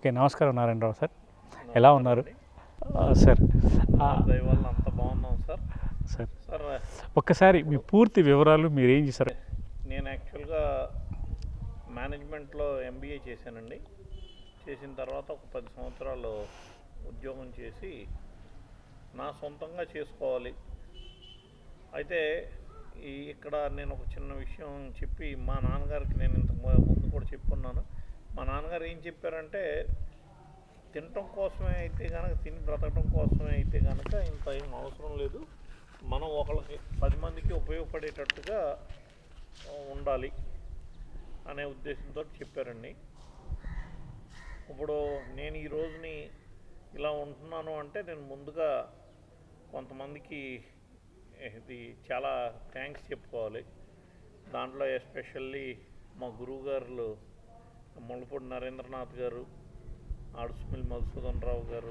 Okay, నమస్కారం Narayana Rao sir, ఎలా ఉన్నారు సార్? అంత బాగున్నాం సార్. సార్ ఒక్కసారి మీ పూర్తి వివరాలు, మీరు ఏం చేశారు? నేను యాక్చువల్గా మేనేజ్మెంట్లో MBA చేశానండి. చేసిన తర్వాత ఒక 10 సంవత్సరాలు ఉద్యోగం చేసి నా సొంతంగా చేసుకోవాలి. అయితే ఇక్కడ నేను ఒక చిన్న విషయం చెప్పి, మా నాన్నగారికి నేను ఇంతకు ముందు కూడా చెప్పున్నాను. మా నాన్నగారు ఏం చెప్పారంటే, తినటం కోసమే అయితే కనుక, తిని బ్రతకడం కోసమే అయితే కనుక ఇంత ఏం అవసరం లేదు, మనం ఒకళ్ళకి 10 మందికి ఉపయోగపడేటట్టుగా ఉండాలి అనే ఉద్దేశంతో చెప్పారండి. ఇప్పుడు నేను ఈ రోజుని ఇలా ఉంటున్నాను అంటే, నేను ముందుగా కొంతమందికి ఇది చాలా థ్యాంక్స్ చెప్పుకోవాలి. దాంట్లో ఎస్పెషల్లీ మా గురువుగారులు ముళ్ళపూడి నరేంద్రనాథ్ గారు, ఆడుసుమిల్లి మధుసూదన్ రావు గారు,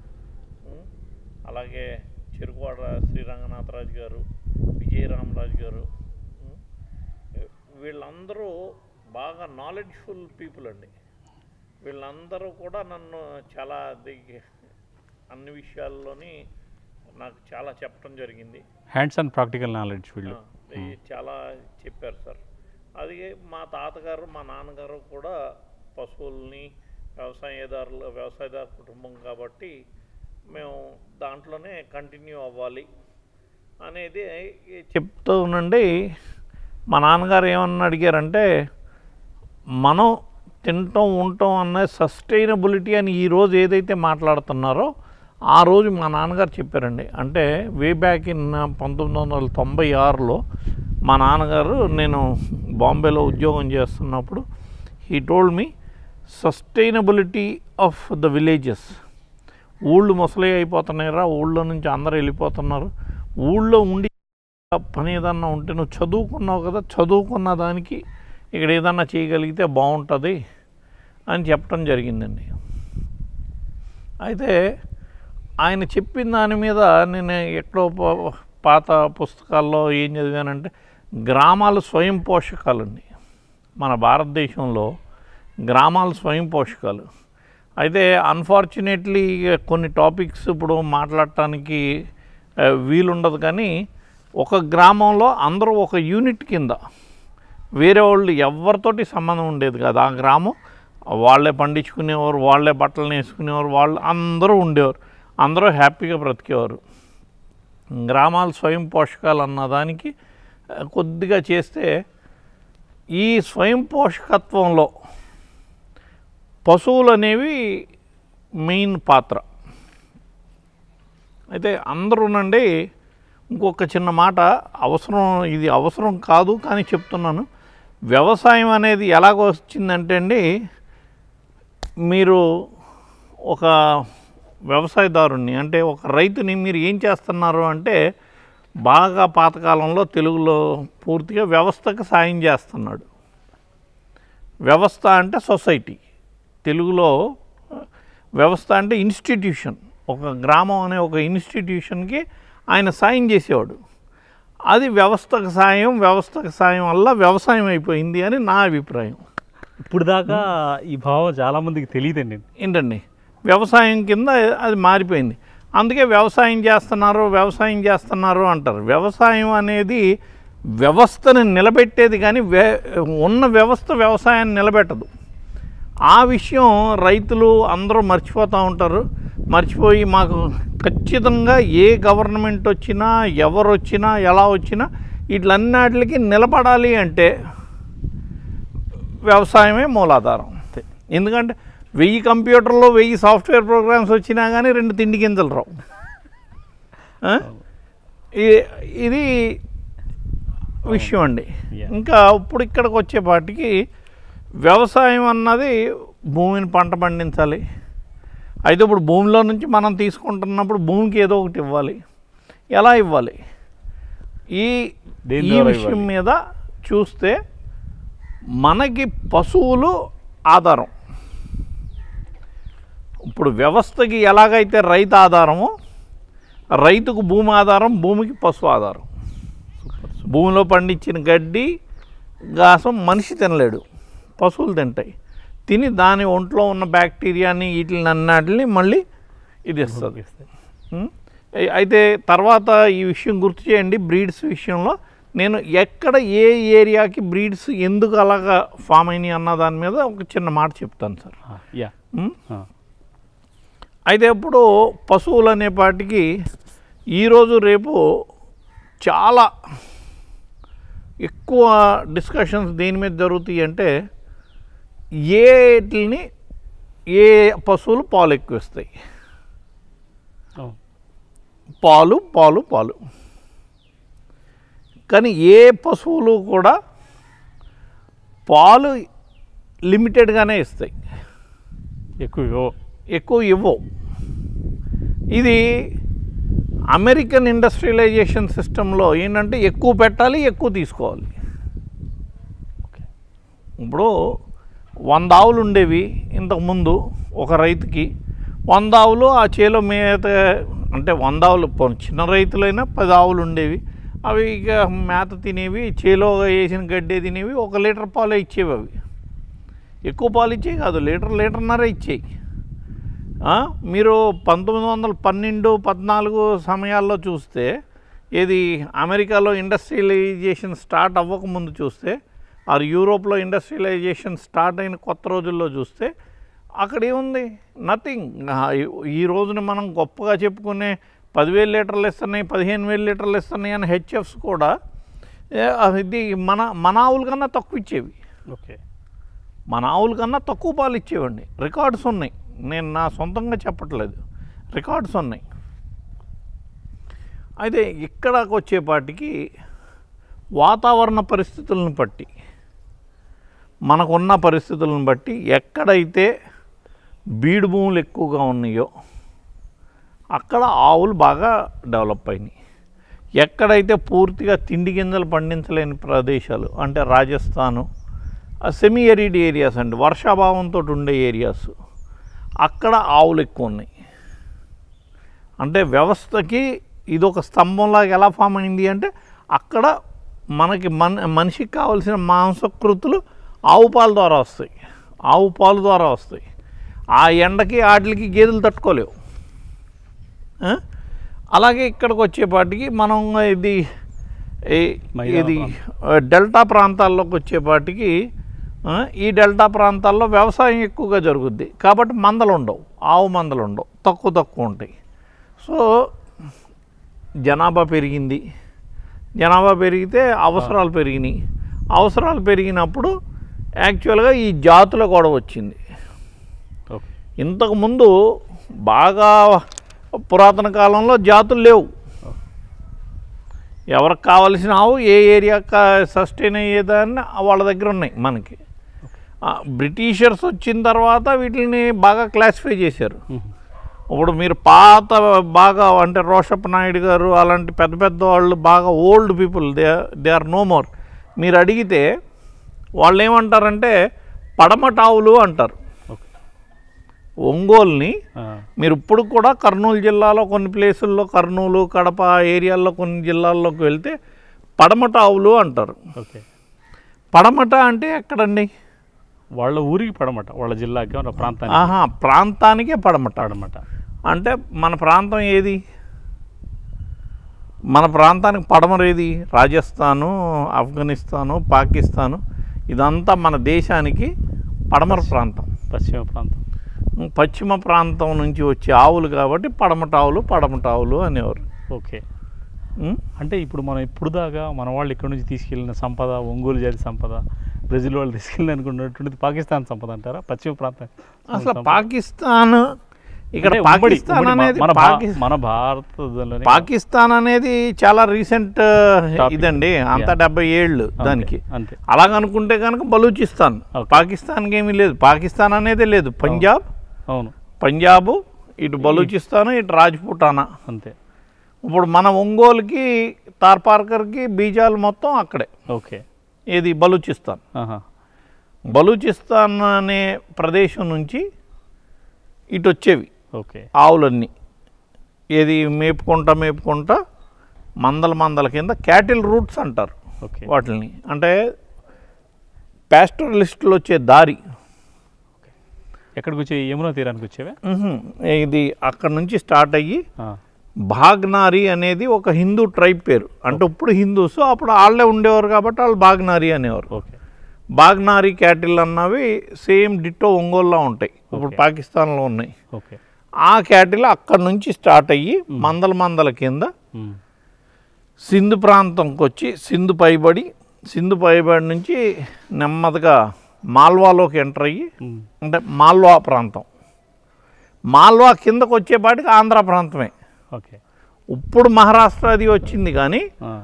అలాగే చెరుకువాడ శ్రీరంగనాథరాజు గారు, విజయరామరాజు గారు, వీళ్ళందరూ బాగా నాలెడ్జ్ఫుల్ పీపుల్ అండి. వీళ్ళందరూ కూడా నన్ను చాలా అన్ని విషయాల్లోని నాకు చాలా చెప్పడం జరిగింది. హ్యాండ్స్ ఆన్ ప్రాక్టికల్ నాలెడ్జ్ వీళ్ళు చాలా చెప్పారు సార్. అది మా నాన్నగారు కూడా పశువుల్ని వ్యవసాయదారు కుటుంబం కాబట్టి మేము దాంట్లోనే కంటిన్యూ అవ్వాలి అనేది చెప్తూ ఉండండి. మా నాన్నగారు ఏమన్నా అడిగారంటే, మనం తినటం ఉండటం అనే సస్టైనబిలిటీ అని ఈరోజు ఏదైతే మాట్లాడుతున్నారో ఆ రోజు మా నాన్నగారు చెప్పారండి. అంటే వే బ్యాక్ ఇన్ 1996లో మా నాన్నగారు, నేను బాంబేలో ఉద్యోగం చేస్తున్నప్పుడు, he told me sustainability of the villages. ఊళ్ళు ముసలి అయిపోతున్నాయిరా, ఊళ్ళో నుంచి అందరూ వెళ్ళిపోతున్నారు, ఊళ్ళో ఉండి పని ఏదన్నా ఉంటే, నువ్వు చదువుకున్నావు కదా, చదువుకున్న దానికి ఇక్కడ ఏదన్నా చేయగలిగితే బాగుంటుంది అని చెప్పడం జరిగిందండి. అయితే ఆయన చెప్పిన దాని మీద నేను ఎక్కడో పాత పుస్తకాల్లో ఏం చదివానంటే, గ్రామాలు స్వయం పోషకాలండి. మన భారతదేశంలో గ్రామాలు స్వయం పోషకాలు. అయితే అన్ఫార్చునేట్లీ కొన్ని టాపిక్స్ ఇప్పుడు మాట్లాడటానికి వీలుండదు, కానీ ఒక గ్రామంలో అందరూ ఒక యూనిట్ కింద, వేరే వాళ్ళు ఎవరితోటి సంబంధం ఉండేది కాదు. ఆ గ్రామం వాళ్ళే పండించుకునేవారు, వాళ్ళే బట్టలు వేసుకునేవారు, వాళ్ళు అందరూ ఉండేవారు, అందరూ హ్యాపీగా బ్రతికేవారు. గ్రామాలు స్వయం పోషకాలు అన్నదానికి కొద్దిగా చేస్తే, ఈ స్వయం పోషకత్వంలో పశువులు అనేవి మెయిన్ పాత్ర. అయితే అందరూనండి, ఇంకొక చిన్న మాట ఇది అవసరం కాదు కానీ చెప్తున్నాను. వ్యవసాయం అనేది ఎలాగ వచ్చిందంటే అండి, మీరు ఒక వ్యవసాయదారుణ్ణి, అంటే ఒక రైతుని మీరు ఏం చేస్తున్నారు అంటే, బాగా పాతకాలంలో తెలుగులో పూర్తిగా వ్యవస్థకు సాయం చేస్తున్నాడు. వ్యవస్థ అంటే సొసైటీ, తెలుగులో వ్యవస్థ అంటే ఇన్స్టిట్యూషన్. ఒక గ్రామం అనే ఒక ఇన్స్టిట్యూషన్కి ఆయన సాయం చేసేవాడు. అది వ్యవస్థకు సాయం వల్ల వ్యవసాయం అయిపోయింది అని నా అభిప్రాయం. ఇప్పుడు దాకా ఈ భావం చాలామందికి తెలియదండి. ఏంటండి, వ్యవసాయం కింద అది మారిపోయింది. అందుకే వ్యవసాయం చేస్తున్నారు అంటారు. వ్యవసాయం అనేది వ్యవస్థను నిలబెట్టేది, కానీ ఉన్న వ్యవస్థ వ్యవసాయాన్ని నిలబెట్టదు. ఆ విషయం రైతులు అందరూ మర్చిపోతూ ఉంటారు. మర్చిపోయి, మాకు ఖచ్చితంగా ఏ గవర్నమెంట్ వచ్చినా, ఎవరు వచ్చినా, ఎలా వచ్చినా, వీటిలన్నిటికి నిలబడాలి అంటే వ్యవసాయమే మూలాధారం. ఎందుకంటే 1000 కంప్యూటర్లో 1000 సాఫ్ట్వేర్ ప్రోగ్రామ్స్ వచ్చినా కానీ 2 తిండి గింజలు రావు. ఇది విషయం అండి. ఇంకా ఇప్పుడు ఇక్కడికి వచ్చేపాటికి వ్యవసాయం అన్నది భూమిని పంట పండించాలి. అయితే ఇప్పుడు భూమిలో నుంచి మనం తీసుకుంటున్నప్పుడు భూమికి ఏదో ఒకటి ఇవ్వాలి. ఎలా ఇవ్వాలి? ఈ విషయం మీద చూస్తే మనకి పశువులు ఆధారం. ఇప్పుడు వ్యవస్థకి ఎలాగైతే రైతు ఆధారమో, రైతుకు భూమి ఆధారం, భూమికి పశువు ఆధారం. భూమిలో పండించిన గడ్డి, గాసం మనిషి తినలేడు, పశువులు తింటాయి. తిని దాని ఒంట్లో ఉన్న బ్యాక్టీరియాని వీటిని అన్నిటిని మళ్ళీ ఇది ఇస్తుంది. అయితే తర్వాత ఈ విషయం గుర్తు చేయండి, బ్రీడ్స్ విషయంలో నేను ఎక్కడ ఏ ఏరియాకి బ్రీడ్స్ ఎందుకు అలాగా ఫామ్ అయినాయి అన్న దాని మీద ఒక చిన్న మాట చెప్తాను సార్. అయితే ఇప్పుడు పశువులు అనేపాటికి ఈరోజు రేపు చాలా ఎక్కువ డిస్కషన్స్ దేని మీద జరుగుతాయి అంటే ఏటిని ఏ పశువులు పాలు ఎక్కువ ఇస్తాయి, పాలు పాలు పాలు. కానీ ఏ పశువులు కూడా పాలు లిమిటెడ్గానే ఇస్తాయి, ఎక్కువ ఇవ్వవు. ఇది అమెరికన్ ఇండస్ట్రియలైజేషన్ సిస్టంలో ఏంటంటే ఎక్కువ పెట్టాలి, ఎక్కువ తీసుకోవాలి. ఇప్పుడు 100 ఆవులు ఉండేవి ఇంతకుముందు ఒక రైతుకి. 100 ఆవులు ఆ చేలో మేత, అంటే 100 ఆవులు చిన్న రైతులైనా 10 ఆవులు ఉండేవి. అవి ఇక మేత తినేవి, చేలో వేసిన గడ్డే తినేవి, 1 లీటర్ పాలు ఇచ్చేవి. అవి ఎక్కువ పాలు ఇచ్చేవి కాదు, లీటర్న్నర ఇచ్చేవి. మీరు 1912, 14 సమయాల్లో చూస్తే, ఏది అమెరికాలో ఇండస్ట్రియలైజేషన్ స్టార్ట్ అవ్వకముందు చూస్తే, ఆర్ యూరోప్లో ఇండస్ట్రియలైజేషన్ స్టార్ట్ అయిన కొత్త రోజుల్లో చూస్తే అక్కడ ఏముంది? నథింగ్. ఈ రోజున మనం గొప్పగా చెప్పుకునే 10,000 లీటర్లు ఇస్తున్నాయి, 15,000 లీటర్లు ఇస్తున్నాయి అని హెచ్ఎఫ్స్ కూడా ఇది మన ఆవుల కన్నా తక్కువ ఇచ్చేవి. మన ఆవుల కన్నా తక్కువ పాలు ఇచ్చేవండి. రికార్డ్స్ ఉన్నాయి, నేను నా సొంతంగా చెప్పట్లేదు, రికార్డ్స్ ఉన్నాయి. అయితే ఇక్కడికి వచ్చేపాటికి వాతావరణ పరిస్థితులను బట్టి, మనకున్న పరిస్థితులను బట్టి ఎక్కడైతే బీడు భూములు ఎక్కువగా ఉన్నాయో అక్కడ ఆవులు బాగా డెవలప్ అయినాయి. ఎక్కడైతే పూర్తిగా తిండి గింజలు పండించలేని ప్రదేశాలు అంటే రాజస్థాను, సెమీ ఎరిడ్ ఏరియాస్ అండి, వర్షాభావంతో ఉండే ఏరియాస్, అక్కడ ఆవులు ఎక్కువ ఉన్నాయి. అంటే వ్యవస్థకి ఇదొక స్తంభంలాగా ఎలా ఫామ్ అయింది అంటే అక్కడ మనకి మనిషికి కావాల్సిన మాంసకృతులు ఆవు పాల ద్వారా వస్తాయి, ఆవు పాలు ద్వారా వస్తాయి. ఆ ఎండకి వాటికి గేదెలు తట్టుకోలేవు. అలాగే ఇక్కడికి వచ్చేపాటికి మనం ఇది డెల్టా ప్రాంతాల్లోకి వచ్చేపాటికి ఈ డెల్టా ప్రాంతాల్లో వ్యవసాయం ఎక్కువగా జరుగుద్ది కాబట్టి మందలు ఉండవు, ఆవు మందలు ఉండవు, తక్కువ ఉంటాయి. సో జనాభా పెరిగింది, జనాభా పెరిగితే అవసరాలు పెరిగినాయి, అవసరాలు పెరిగినప్పుడు యాక్చువల్గా ఈ జాతుల గొడవ వచ్చింది. ఇంతకుముందు బాగా పురాతన కాలంలో జాతులు లేవు. ఎవరికి కావలసిన ఆవు ఏ ఏరియా సస్టైన్ అయ్యేదాన్ని వాళ్ళ దగ్గర ఉన్నాయి. మనకి బ్రిటిషర్స్ వచ్చిన తర్వాత వీటిని బాగా క్లాసిఫై చేశారు. ఇప్పుడు మీరు పాత బాగా అంటే రోషప్ప నాయుడు గారు అలాంటి పెద్ద పెద్ద వాళ్ళు బాగా old people, they are no more. మీరు అడిగితే వాళ్ళు ఏమంటారంటే పడమట ఆవులు అంటారు. ఒంగోలుని మీరు ఇప్పుడు కూడా కర్నూలు జిల్లాలో కొన్ని ప్లేసుల్లో, కర్నూలు, కడప ఏరియాల్లో కొన్ని జిల్లాల్లోకి వెళ్తే పడమట ఆవులు అంటారు. పడమట అంటే ఎక్కడండి? వాళ్ళ ఊరికి పడమట, వాళ్ళ జిల్లాకి ప్రాంతానికి. ప్రాంతానికే పడమట. అంటే మన ప్రాంతం ఏది? మన ప్రాంతానికి పడమరేది? రాజస్థాను, ఆఫ్ఘనిస్తాను, పాకిస్తాను, ఇదంతా మన దేశానికి పడమర ప్రాంతం, పశ్చిమ ప్రాంతం నుంచి వచ్చే ఆవులు కాబట్టి పడమట ఆవులు అనేవారు. అంటే ఇప్పుడు మనం ఇప్పుడు దాకా మన వాళ్ళు ఇక్కడ నుంచి తీసుకెళ్ళిన సంపద, ఒంగోలు జాతి సంపద, బ్రెజిల్ వాళ్ళు తీసుకెళ్ళిన అనుకున్నటువంటిది పాకిస్తాన్ సంపద అంటారా? పశ్చిమ ప్రాంతం అసలు పాకిస్తాన్, ఇక్కడ పాకిస్తాన్ అనేది మన భారతదేశంలో పాకిస్తాన్ అనేది చాలా రీసెంట్ ఇదండి, అంతా 70 ఏళ్ళు దానికి. అలాగనుకుంటే కనుక బలూచిస్తాన్, పాకిస్తాన్కి ఏమీ లేదు, పాకిస్తాన్ అనేదే లేదు. పంజాబు, ఇటు బలూచిస్తాను, ఇటు రాజ్పుటానా, అంతే. ఇప్పుడు మన ఒంగోలుకి, తార్పార్కర్కి బీజాలు మొత్తం అక్కడే. ఏది? బలూచిస్తాన్. బలూచిస్తాన్ అనే ప్రదేశం నుంచి ఇటు వచ్చేవి ఆవులన్నీ. ఏది? మేపుకుంటా మందల కింద క్యాటిల్ రూట్స్ అంటారు వాటిని. అంటే ప్యాస్టరలిస్టులు వచ్చే దారి, ఎక్కడికి వచ్చే యమునా తీరానికి వచ్చేవే? ఇది అక్కడ నుంచి స్టార్ట్ అయ్యి బాగ్నారి అనేది ఒక హిందూ ట్రైబ్ పేరు. అంటే ఇప్పుడు హిందూస్ అప్పుడు వాళ్ళే ఉండేవారు కాబట్టి వాళ్ళు బాగ్నారి అనేవారు. ఓకే. బాగ్నారి క్యాటిల్ అన్నవి సేమ్ డిట్టో ఒంగోలులో ఉంటాయి, ఇప్పుడు పాకిస్తాన్లో ఉన్నాయి. ఓకే. ఆ క్యాటిల్ అక్కడ నుంచి స్టార్ట్ అయ్యి మందల కింద సింధు ప్రాంతంకి వచ్చి సింధు పైబడి నుంచి నెమ్మదిగా మాల్వాలోకి ఎంటర్ అయ్యి, అంటే మాల్వా ప్రాంతం, మాల్వా కిందకు వచ్చేపాటికి ఆంధ్ర ప్రాంతమే. ఓకే. ఇప్పుడు మహారాష్ట్ర అది వచ్చింది, కానీ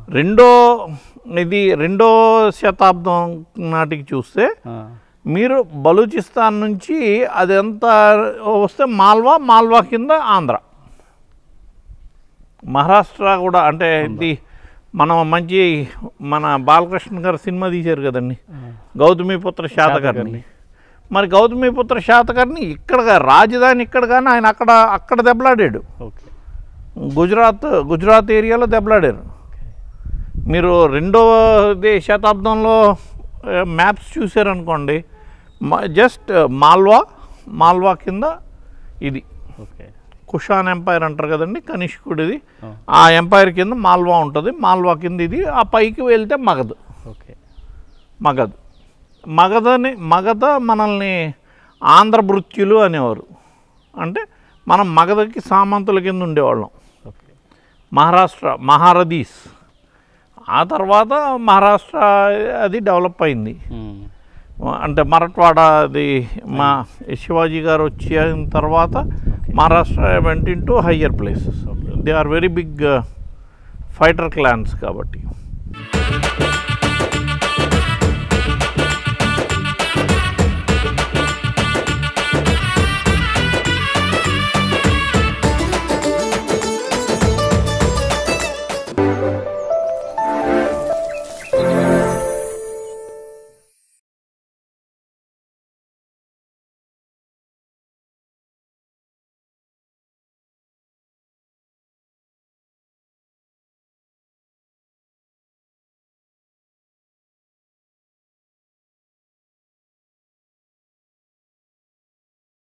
రెండో శతాబ్దం నాటికి చూస్తే మీరు బలూచిస్తాన్ నుంచి అదంతా వస్తే మాల్వా కింద ఆంధ్ర. మహారాష్ట్ర కూడా అంటే ఇది మన బాలకృష్ణ గారు సినిమా తీశారు కదండి, గౌతమిపుత్ర శాతకర్ణి. మరి గౌతమిపుత్ర శాతకర్ణి ఇక్కడ రాజధాని ఇక్కడ, కానీ ఆయన అక్కడ దెబ్బలాడాడు. గుజరాత్ ఏరియాలో దెబ్బలాడారు. మీరు రెండవ శతాబ్దంలో మ్యాప్స్ చూసారనుకోండి, జస్ట్ మాల్వా కింద ఇది కుషాన్ ఎంపైర్ అంటారు కదండి, కనిష్కుడిది. ఆ ఎంపైర్ కింద మాల్వా ఉంటుంది, మాల్వా కింద ఇది. ఆ పైకి వెళ్తే మగధ్. మగధ మనల్ని ఆంధ్రభృత్యులు అనేవారు. అంటే మనం మగధకి సామంతుల కింద ఉండేవాళ్ళం. మహారథీస్. ఆ తర్వాత మహారాష్ట్ర అది డెవలప్ అయింది. అంటే మరట్వాడ అది శివాజీ గారు వచ్చిన తర్వాత మహారాష్ట్ర వెంట into higher places. They are very big fighter clans కాబట్టి.